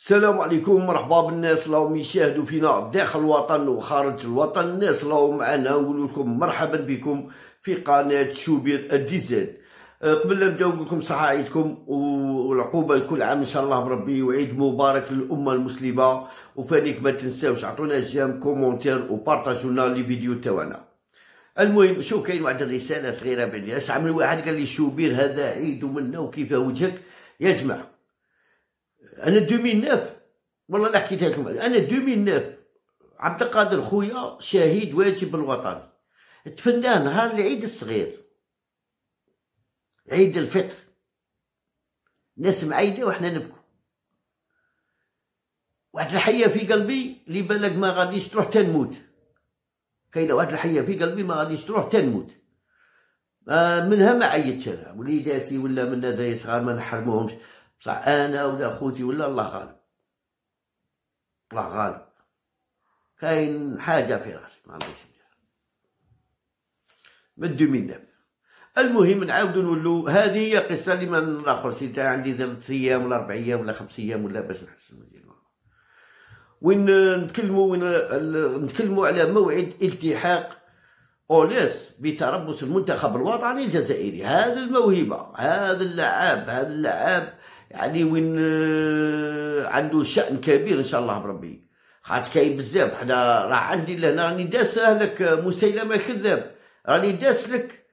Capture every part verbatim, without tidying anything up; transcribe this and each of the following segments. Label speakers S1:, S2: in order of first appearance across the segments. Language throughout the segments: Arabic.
S1: السلام عليكم، مرحبا بالناس راهم يشاهدوا فينا داخل الوطن وخارج الوطن. الناس راهم معنا نقول لكم مرحبا بكم في قناه شوبير الديزاد. قبل لا نبداو نقول لكم صحه عيدكم والعقوبه لكل عام ان شاء الله بربي، وعيد مبارك للامه المسلمه. وفانيك ما تنساوش عطونا جيم كومونتير وبارطاجوا لنا لي فيديو تاعنا. المهم شوف، كاين واحد الرساله صغيره بين اش عمل واحد قال لي شوبير هذا عيد ومنا وكيف وجهك يا جماعه. انا ألفين وتسعة والله لا حكيتها لكم. انا ألفين وتسعة عبد القادر خويا شهيد واجب الوطني، تفناه نهار العيد الصغير، عيد الفطر، ناس معيده وحنا نبكو. واحد الحيه في قلبي اللي بالك ما غاديش تروح تنموت، كاينه واحد الحيه في قلبي ما غاديش تروح تنموت. آه منها ما عيطتش انا، وليداتي ولا من هذا صغار ما نحرموهمش، بصح انا ولا خوتي ولا الله غالب، الله غالب. كاين حاجه في راسي ما عرفتش ندير من ألفين وتسعة. المهم نعاودو نولو، هذه هي قصه اللي ما ناخرش تاع عندي ثلاث ايام ولا اربع ايام ولا خمس ايام ولا باش نحسن مزيان. وين نتكلموا وين نتكلموا على موعد التحاق أوليس بتربص المنتخب الوطني الجزائري. هذا الموهبه، هذا اللاعب، هذا اللاعب يعني وين عنده شأن كبير ان شاء الله بربي. خاطر كاين بزاف، حنا راه عندي لهنا راني داسه لك مسيلمه كذاب، راني داس لك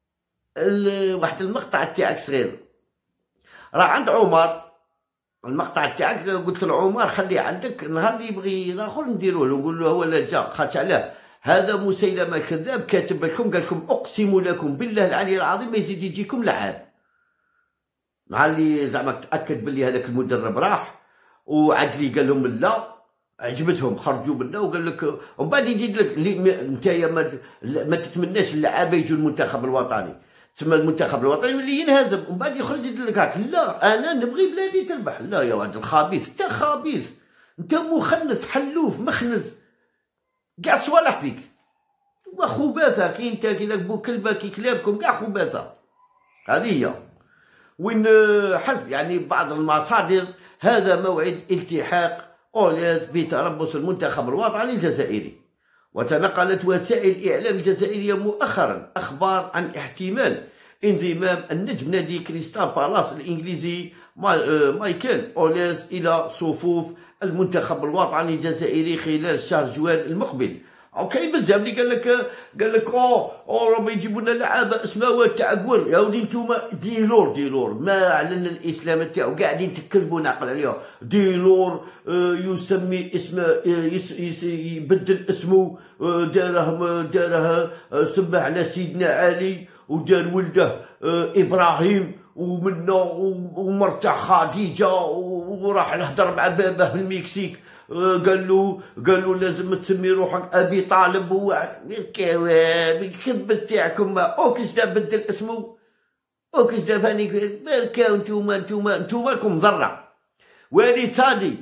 S1: واحد المقطع تاعك صغير. راه عند عمر المقطع تاعك، قلت لعمر خليه عندك، نهار اللي يبغي الاخر نديروه له نقول له هو لا جا. خاطر علاه هذا مسيلمه كذاب كاتب لكم، قال لكم اقسم لكم بالله العلي العظيم ما يزيد يجيكم لعاب. نهار اللي زعما تاكد بلي هذاك المدرب راح وعدلي قال لهم لا، عجبتهم خرجوا منا وقال لك، ومن بعد يجي لك نتايا ما, ما تتمناش اللعابه يجوا المنتخب الوطني، تسمى المنتخب الوطني اللي ينهزم، ومن بعد يخرج يقول لك هاك لا انا نبغي بلادي تربح. لا يا واد الخبيث، انت خبيث، انت مخنث حلوف مخنز، كاع صوالح فيك وخباثه. كي انت كي داك بو كلبه كي كلابكم كاع خباثه. هذه هي وين حسب يعني بعض المصادر هذا موعد التحاق أوليس بتربص المنتخب الوطني الجزائري. وتنقلت وسائل الإعلام الجزائرية مؤخرا أخبار عن احتمال انضمام النجم نادي كريستال بالاس الإنجليزي مايكل أوليس إلى صفوف المنتخب الوطني الجزائري خلال شهر جوان المقبل. او كاين بزاف اللي قال لك قال لك او او راهم يجيبوا لنا لعابه اسمها تاع قور. يا ودي نتوما ديلور ديلور ما علن الاسلام تاعو، قاعدين تكذبوا نعقل عليها. ديلور آه يسمي اسم يس يس يبدل اسمه، آه داره داره آه سماه على سيدنا علي، ودار ولده آه ابراهيم، ومنه ومرته خديجه، وراح نهضر مع باباه في المكسيك قال له قال له لازم تسمي روحك ابي طالب. وواحد الكواب الكذب تاعكم، اوكش دا بدل اسمه، اوكش دا فاني بركاو. نتوما نتوما نتوما لكم ذره. والي تادي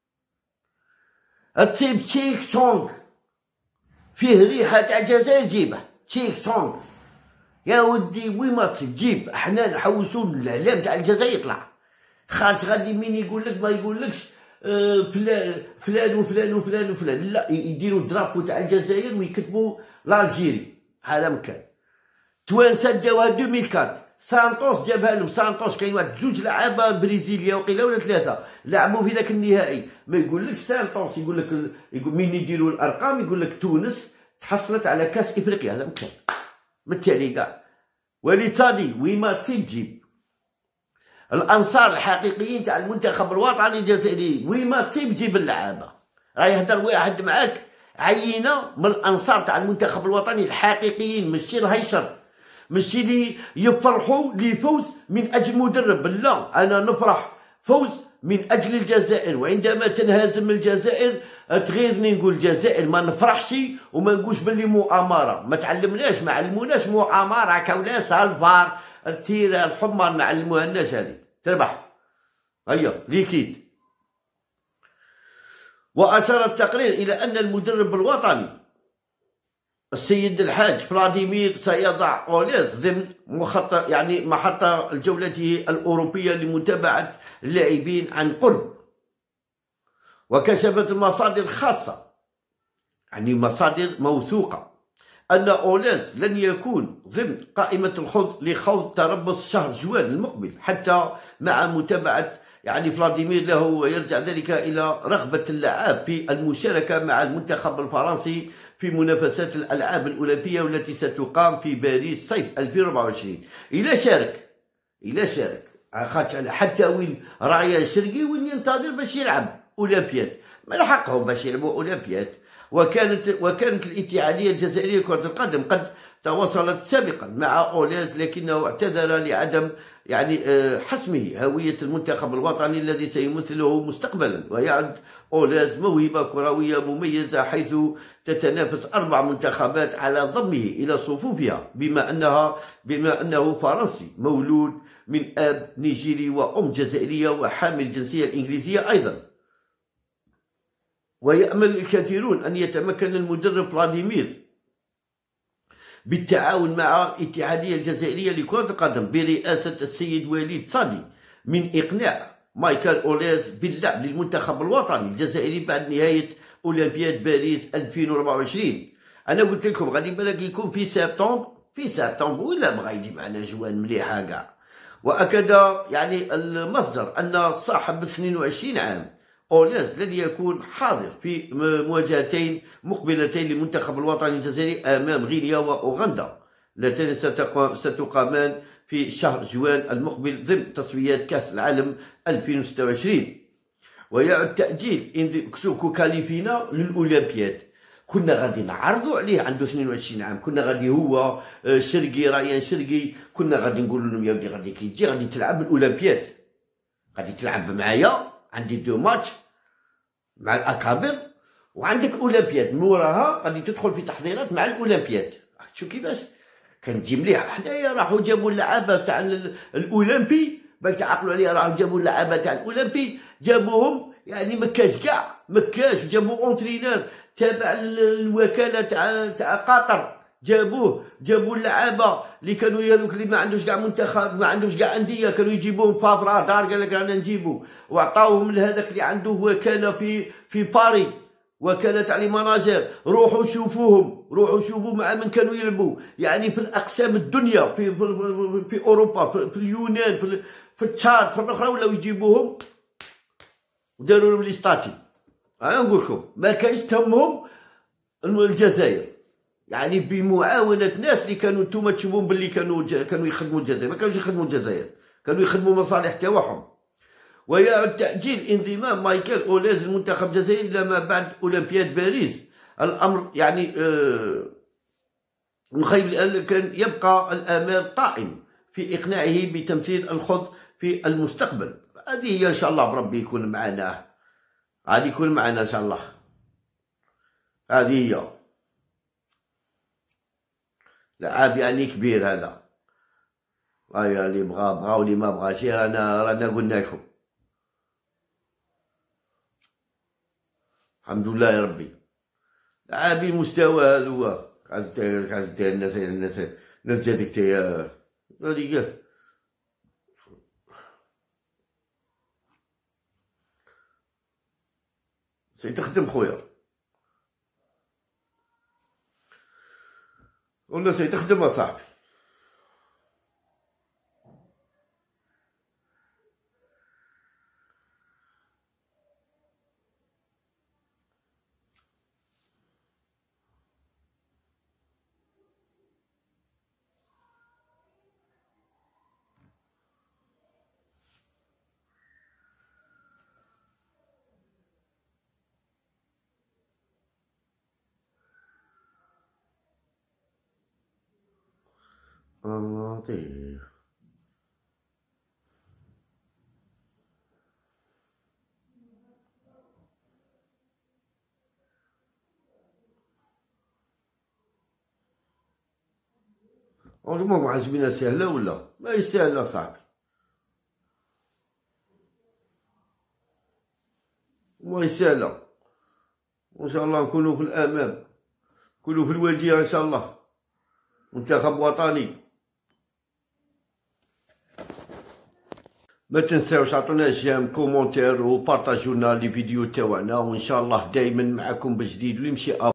S1: تجيب تشيك تونغ فيه ريحه تاع الجزائر، جيبه تشيك تونغ يا ودي. وين ما تجيب حنا نحوسوا الاعلام تاع الجزائر يطلع. خاطر غادي مين يقول لك ما يقولكش آه فلان فلان وفلان وفلان وفلان، لا يديروا الدرابو تاع الجزائر ويكتبوا لالجيري. هذا مكان توانسه داوها ألفين وأربعة، سانتوس جابها لهم. سانتوس كاين واحد جوج لعابه بريزيليا وقيله ولا ثلاثه لعبوا في ذاك النهائي. ما يقولكش سانتوس، يقول لك يقول مين يديروا الارقام يقول لك تونس تحصلت على كاس افريقيا. هذا مكان بالتالي كاع. ولتالي ويما تجيب الانصار الحقيقيين تاع المنتخب الوطني الجزائري، ويما تجيب اللعابه. راه يهدر واحد معاك عينه من الانصار تاع المنتخب الوطني الحقيقيين، ماشي الهيشر، ماشي اللي يفرحوا لفوز من اجل مدرب. لا، انا نفرح فوز من اجل الجزائر، وعندما تنهزم الجزائر تغيظني نقول الجزائر، ما نفرحش وما نقولش باللي مؤامره. ما تعلمناش ما علموناش مؤامره كولاسها الفار التيره الحمر، ما علموها الناس. هذه تربح هيا ليكيد. واشار التقرير الى ان المدرب الوطني السيد الحاج فلاديمير سيضع أوليس ضمن مخطط يعني محطة جولته الأوروبية لمتابعة اللاعبين عن قرب. وكشفت المصادر الخاصة، يعني مصادر موثوقة، أن أولاز لن يكون ضمن قائمة الخوض لخوض تربص شهر جوان المقبل، حتى مع متابعة يعني فلاديمير له، ويرجع ذلك إلى رغبة اللاعب في المشاركة مع المنتخب الفرنسي في منافسات الألعاب الأولمبية والتي ستقام في باريس صيف ألفين وأربعة وعشرين. إلى شارك إلى شارك خاطر حتى وين رايان شرقي وين ينتظر باش يلعب أولمبياد، ما لحقهم باش يلعبوا أولمبياد. وكانت وكانت الاتحادية الجزائرية لكرة القدم قد تواصلت سابقا مع أولاز، لكنه اعتذر لعدم يعني حسمه هوية المنتخب الوطني الذي سيمثله مستقبلا. ويعد أولاز موهبة كروية مميزة، حيث تتنافس أربع منتخبات على ضمه إلى صفوفها، بما أنها بما أنه فرنسي مولود من أب نيجيري وأم جزائرية وحامل الجنسية الإنجليزية أيضا. ويأمل الكثيرون أن يتمكن المدرب فلاديمير بالتعاون مع الاتحادية الجزائرية لكرة القدم برئاسة السيد وليد صادي من إقناع مايكل أولاز باللعب للمنتخب الوطني الجزائري بعد نهاية أولمبياد باريس ألفين وأربعة وعشرين. أنا قلت لكم غادي بالك يكون في سبتمبر في سبتمبر ولا بغا يجي معنا جوان مليحة كاع. وأكد يعني المصدر أن صاحب اثنين وعشرين عام أولاز لن يكون حاضر في مواجهتين مقبلتين للمنتخب الوطني الجزائري أمام غينيا وأوغندا، اللتان ستقامان في شهر جوان المقبل ضمن تصفيات كأس العالم ألفين وستة وعشرين. ويعد تأجيل كسوكو كاليفينا للأولمبياد. كنا غادي نعرضوا عليه عنده اثنين وعشرين عام، كنا غادي هو شرقي رايان شرقي، كنا غادي نقول لهم يا ودي غادي كي تجي غادي تلعب الأولمبياد، غادي تلعب معايا، عندي دو ماتش مع الأكابر وعندك أولمبياد، من وراها غادي تدخل في تحضيرات مع الأولمبياد. شو كيفاش كان تجي مليح. حنايا راحوا جابوا اللعابة تاع الأولمبي باش تعقلوا عليها، راحوا جابوا اللعابة تاع الأولمبي جابوهم يعني مكاش كاع مكاش، جابوا اونترينور تابع الوكالة تاع تاع قطر، جابوه جابوا اللعابه اللي كانوا هذوك اللي ما عندوش كاع منتخب ما عندوش كاع انديه، كانوا يجيبوهم فافرا دار قال لك رانا نجيبو، وعطاوهم لهذاك اللي عنده وكاله في في باري، وكاله تاع لي مناجر، روحوا شوفوهم روحوا شوفوا مع من كانوا يلعبوا يعني في الاقسام الدنيا في في, في اوروبا في, في اليونان في, في التشاد في الاخرى، ولاو يجيبوهم وداروا لهم لي ستاتي. انا نقول لكم ما كانش تهمهم الجزائر، يعني بمعاونة ناس اللي كانوا نتوما تشوفون باللي كانوا كانوا يخدموا الجزائر، ما كانوش يخدموا الجزائر، كانوا يخدموا مصالح تاعهم. ويعد تأجيل انضمام مايكل أولاز المنتخب الجزائري إلى ما بعد أولمبياد باريس. الأمر يعني آه مخيب، كان يبقى الآمال قائم في إقناعه بتمثيل الخوض في المستقبل. هذه هي إن شاء الله بربي يكون معنا، غادي يكون معنا إن شاء الله. هذه هي لعاب يعني كبير هذا. هيا اللي بغا بغا واللي ما بغاش رانا رانا قلنا لكم. الحمد لله يا ربي. لعابي المستوى هذا هو قاعد قاعد دير الناس الناس الناس هذيك تاهي هذيك سيتخدم خويا ولا سيتخدم أصاحبي. آه طيب ما عجبنا سهلة ولا ما هي سهلة صاحبي، ما هي سهلة. وإن شاء الله نكونوا في الأمام، نكونوا في الواجهة إن شاء الله. منتخب وطني ما تنساوش عطونا جيم كومونتير وبارطاجونا لي فيديو تاعنا، وان شاء الله دائما معكم بجديد ويمشي